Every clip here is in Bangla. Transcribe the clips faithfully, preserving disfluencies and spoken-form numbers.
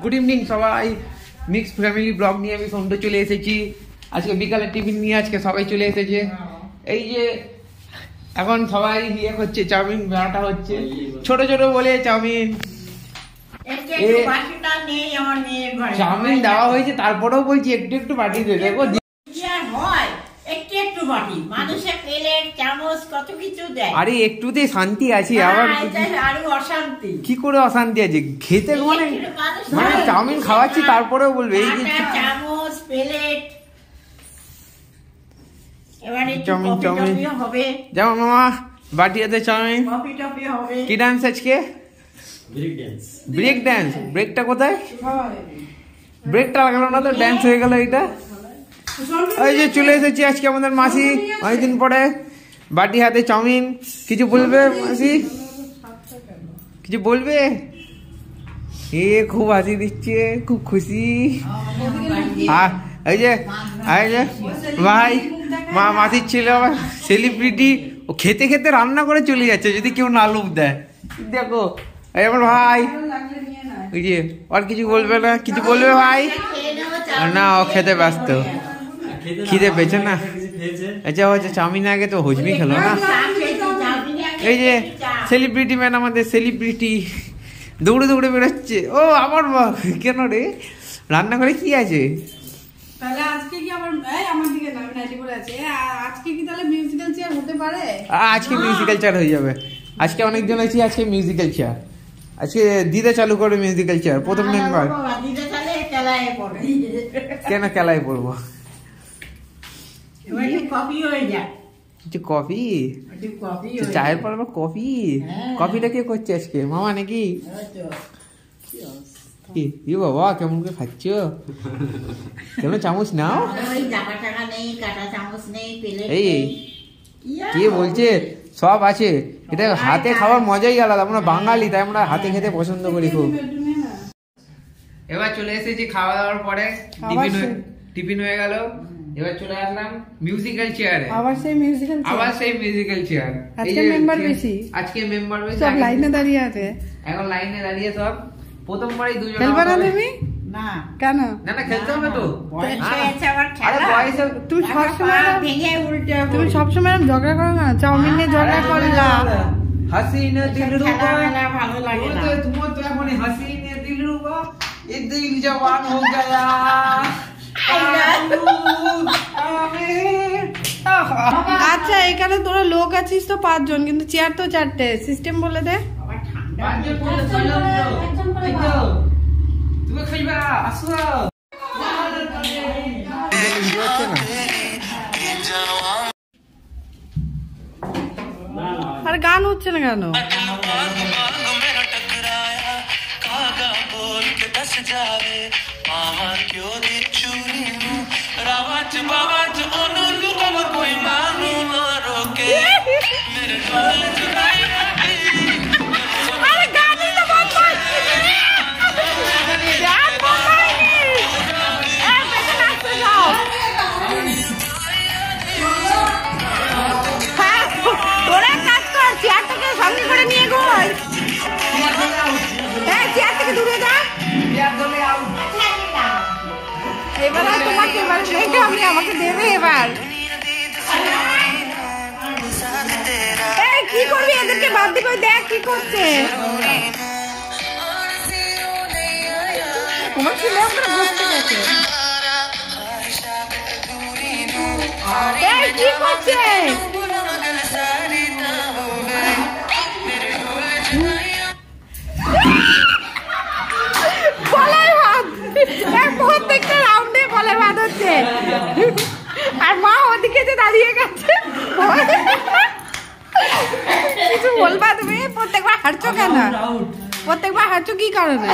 গুড ইভিনিং সবাই, মিক্স ফ্যামিলি ব্লগ নিয়ে আমি সন্ধ্যে চলে এসেছি। আজকে বিকালে টিফিন নিয়ে আজকে সবাই চলে এসেছে। এই যে এখন সবাই ইয়ে হচ্ছে, চাউমিন বানাটা হচ্ছে, ছোট ছোট বলে চাউমিন চাউমিন দেওয়া হয়েছে, তারপরেও বলছি একটু একটু বাটি দিয়ে দেখো। আরে একটুতে শান্তি আছে, আবার কি করে অশান্তি আছে? খেতে মানে মানে চাউমিন খাওয়াচ্ছি তারপরেও বলবে এই যে চাউমিন চাউমিন যেমন মামা বাটি হাতে চাউমিন। কি ডান্স আজকে? Break dance. ব্রেকটা কোথায়? ব্রেকটা লাগালো না তো, ডান্স হয়ে গেল এটা। এই যে চলে এসেছি আজকে আমাদের মাসি অনেকদিন পরে, বাটি হাতে চাউমিন। কিছু বলবে মাসি? কিছু বলবে? এ খুব হাসি দিচ্ছে, খুব খুশি। এই যে এই যে ভাই মা মাসির ছিল সেলিব্রিটি, ও খেতে খেতে রান্না করে চলে যাচ্ছে যদি কেউ না লোভ দেয়। দেখো এই আমার ভাই, ওই যে আর কিছু বলবে না? কিছু বলবে ভাই? না, ও খেতে ব্যস্ত, খিদে পেয়েছে না। আচ্ছা আচ্ছা চাউমিন আগে তো হজমি খেলো না। এই যে সেলিব্রিটি ম্যান, আমাদের সেলিব্রিটি দৌড়ে দৌড়ে বেরোচ্ছে। ও আমার কেন রে, রান্না করে কি আছে? আজকে মিউজিক্যাল চেয়ার হয়ে যাবে। আজকে অনেকজন আছি, আজকে মিউজিক্যাল চেয়ার। আজকে দিদা চালু করবে মিউজিক্যাল চেয়ার, প্রথম মেম্বার। কেন কেলায় পড়বো? কফি চায়ের পর আবার কফি? কফিটা কে করছে আজকে? মামা নাকি? ই বাবা কেমন করে খাচ্ছ? কেন চামচ নাও? এই কে বলছে? সব আছে, এটা হাতে খাওয়ার মজাই আলাদা। আমরা বাঙালি, তাই আমরা হাতে খেতে পছন্দ করি খুব। এবার চলে এসেছি খাওয়া দাওয়ার পরে, টিফিন টিফিন হয়ে গেল। এবার চলে আসলাম মিউজিক্যাল চেয়ারে। আবার সেই মিউজিক্যাল চেয়ার আবার সেই মিউজিক্যাল চেয়ার। আজকে মেম্বার বেশি, আজকে মেম্বার বেশি, সব লাইনে দাঁড়িয়ে আছে। এখন লাইনে দাঁড়িয়ে সব প্রথমবারই দুজন। খেলবে না তুমি? না। কেন? না না খেলতে হবে তো। আরে বয়সে তুই সবসময় ভেঙে উল্টে, তুমি সবসময় ঝগড়া করো না। চাউমিন নিয়ে ঝগড়া করলা। হাসিনা দিলরুবা ভালো লাগে না। তোমার তো এখন হাসিনা দিলরুবা এ দিল জওয়ান হো গয়া। আচ্ছা এখানে তোরা লোক আছিস তো পাঁচজন, কিন্তু চেয়ার তো চারটে। সিস্টেম বলে দে। আর গান হচ্ছে না কেন? এবার তোমাকে এবার আমি আমাকে দেবে এবার। কি করবি? এদেরকে বাদ দিবে। দেখ কি করছে। তোমার ছেলে আমরা বসতে গেছে। কি করছে? প্রত্যেকটা রাউন্ডে বলে বাদ হচ্ছে, আর মা ওদিকে যে দাঁড়িয়ে গেছে। কিছু বলবা তুমি? প্রত্যেকবার হারছো কেন? প্রত্যেকবার হারছো কি কারণে?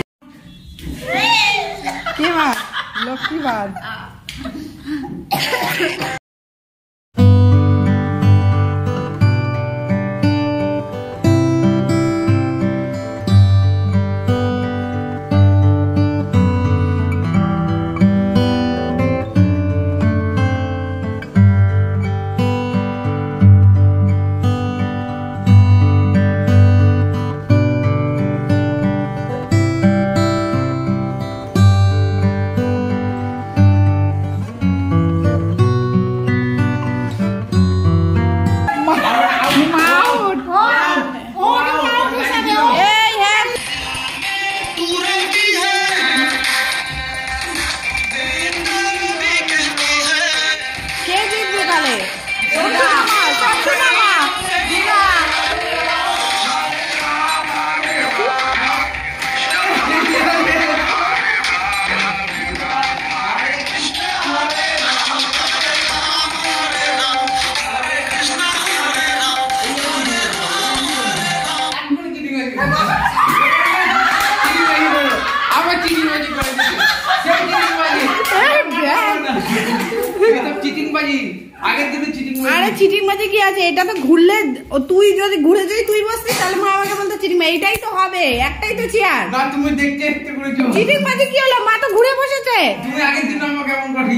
লক্ষ্মীবাদ চিটিংবাজি কি আছে? এটা তো ঘুরলে তুই যদি ঘুরে যাই তুই বসবি তাহলে মা আমাকে বলতো চিটিং, এইটাই তো হবে, একটাই তো চেয়ার। না তুমি দেখতে একটু করেছো। চিটিংবাজি কি হলো? মা তো ঘুরে বসেছে। তুমি আগের দিন আমাকে কেমন করি?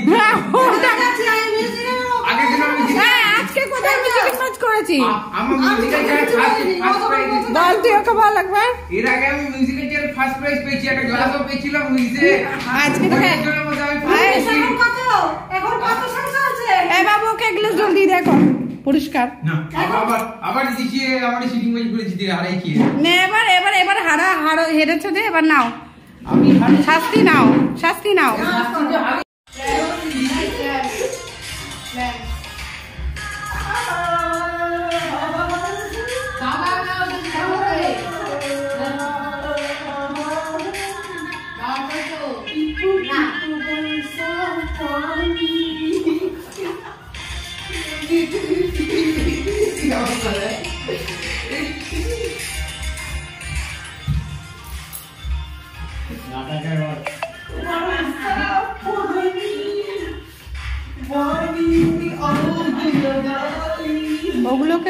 আগের দিন আমি হ্যাঁ আজকে কোথায় আমি চিটিংবাজ করেছি? আমি মিউজিক্যাল চেয়ার ফার্স্ট প্রাইজ। বল তুই ওকে বল একবার। এর আগে আমি মিউজিক্যাল চেয়ার ফার্স্ট প্রাইজ পেয়েছি, একটা গ্লাসও পেয়েছিলাম বুঝতে। আজকে তো হ্যাঁ কত এখন কত সংখ্যা আছে? এই বাবু ওকে গ্লাস জলদি দেখো পুরস্কার। না আবার আবার দিছি, আবার চিটিংবাজি করে জিতে হারাই কি? না এবার এবার এবার হারা হারা হেরেছো যে, এবার নাও আমি শাস্তি নাও, শাস্তি নাও। ওগুলোকে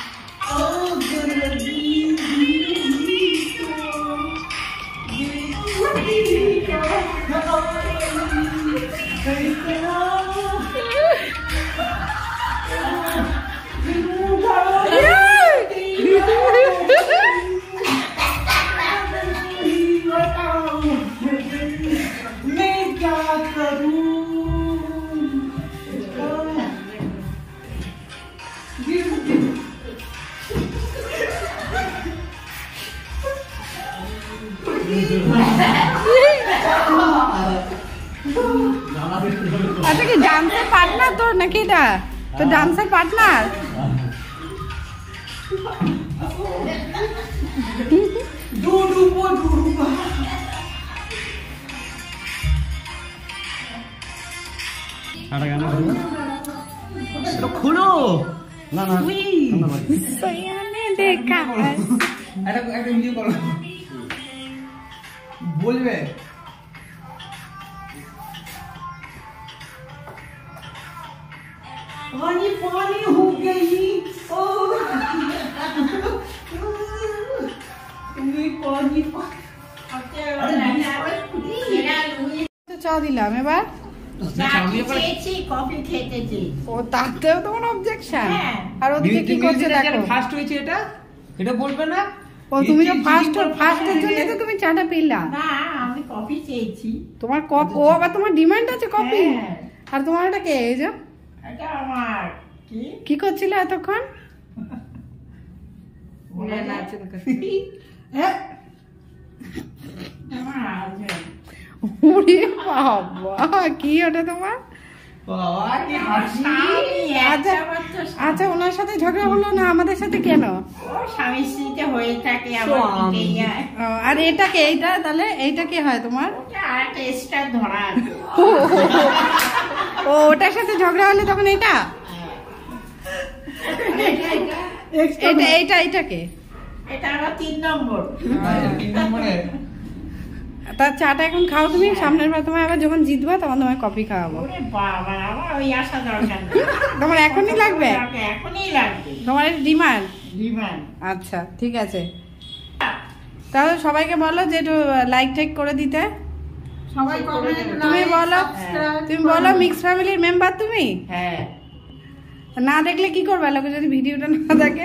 আচ্ছা কি ডান্সের পার্টনার তোর নাকি? এটা তো ডান্সের পার্টনার। খুলো না না দেখা একটা একটা ভিডিও করো, বলবে पानी पानी हो गई ओ पानी চা দিলাম এবার কফি খেতেছি। ও তাতেও তোমার অবজেকশন? আর ওদিকে কি করছে দেখো? ফার্স্ট হয়েছে এটা, এটা বলবে না? ও তুমি তো ফার্স্ট ফার্স্টের জন্য তো তুমি চাটা পিলা না, আমি কফি চেয়েছি। তোমার কপ ও আবার তোমার ডিমান্ড আছে কফি। আর তোমার এটা কে? এই যে এটা আমার কি কি করছিল এতক্ষণ? বলে নাচে হ্যাঁ আমার হাজবেন্ড। ওরে বাবা কি ওটা তোমার? বাবা কি হাসি! আচ্ছা আচ্ছা ওনার সাথে ঝগড়া হলো না, আমাদের সাথে কেন? ও স্বামী স্ত্রীতে হয়ে থাকে আবার দিতে যায়। আর এটা কে? এইটা তাহলে এইটা কি হয় তোমার? ওটা আরেকটা এক্সট্রা ধরা আছে। ও ওটার সাথে ঝগড়া হলে তখন এটা এটা এইটা এইটা কে? এটা আমার তিন নম্বর। তিন নম্বরে তার চাটা এখন খাও তুমি, সামনের বার তোমায় আবার যখন জিতবা তখন তোমায় কফি খাওয়াবো। বাবা আমার ওই আশা দরকার নেই, তোমার এখনই লাগবে? এখনই লাগবে, তোমার ডিমান্ড? ডিমান্ড। আচ্ছা ঠিক আছে, তাহলে সবাইকে বলো যে একটু লাইক টাইক করে দিতে। সবাই তুমি বলো, তুমি বলো মিক্স ফ্যামিলির মেম্বার তুমি। হ্যাঁ, না দেখলে কি করবে লোকে যদি ভিডিওটা না দেখে?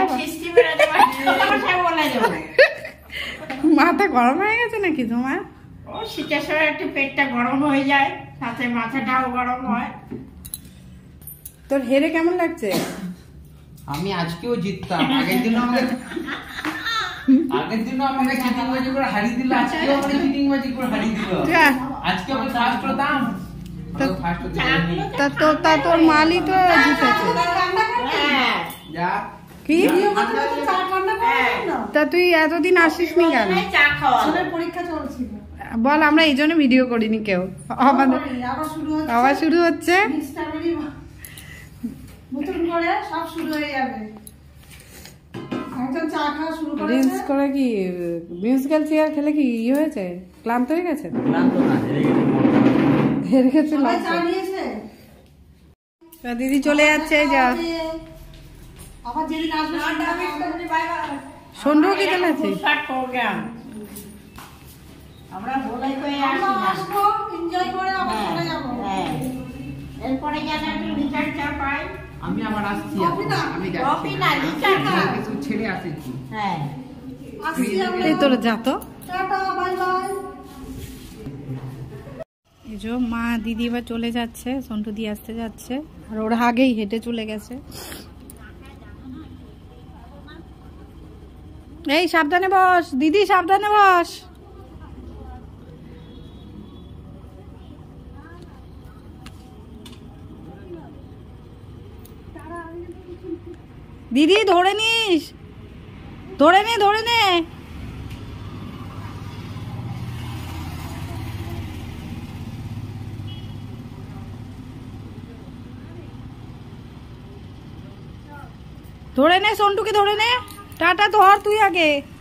মাথা গরম হয়ে গেছে নাকি তোমার? ও শীতের সময় একটু পেটটা গরম হয়ে যায়, সাথে মাথাটাও গরম হয়। তোর হেরে কেমন লাগছে? আমি আজকেও জিততাম, আগের দিনও আমাকে আগের দিনও আমাকে চিটিংবাজি করে হারিয়ে দিল, আজকেও আমাকে চিটিংবাজি করে হারিয়ে দিল। আজকে আমি ফার্স্ট হতাম, ফার্স্ট হতে পারিনি। তা তো তা তোর মালই তো জিতেছে। যা কি তা তুই এতদিন আসিস নি কেন? পরীক্ষা চলছিল, বল আমরা এই জন্য ভিডিও করিনি কেউ। আমাদের আবার শুরু হচ্ছে, নতুন করে সব শুরু হয়ে যাবে। একজন চা খাওয়া শুরু করে রিলস করে কি মিউজিক্যাল চেয়ার খেলে কি ই হয়েছে, ক্লান্ত হয়ে গেছে? ক্লান্ত না, হেরে গেছে, হেরে গেছে। সবাই চা নিয়েছে, দিদি চলে যাচ্ছে। যা আবার যেদিন আসবে সন্ধ্যা কি চলে আছে? প্রোগ্রাম আমরা বলাই করে আমরা আসবো, এনজয় করে আবার চলে যাবো। এরপরে যেন একটু লিটার চা পাই। আমি আবার আসছি, কফি না, আমি কফি যাচ্ছি না, লিটার চা। কিছু ছেড়ে আসছি। হ্যাঁ, আসছি আমরা। এই তোর যা তো। Tata, bye bye. এই যে মা দিদি এবার চলে যাচ্ছে, সন্টু দিয়ে আসতে যাচ্ছে, আর ওর আগেই হেঁটে চলে গেছে। এই সাবধানে বস দিদি, সাবধানে বস। দিদি ধরে নিস, ধরে নে ধরে নে। ধরে নে সন্টুকে, ধরে নে। টাটা, ধর তুই আগে।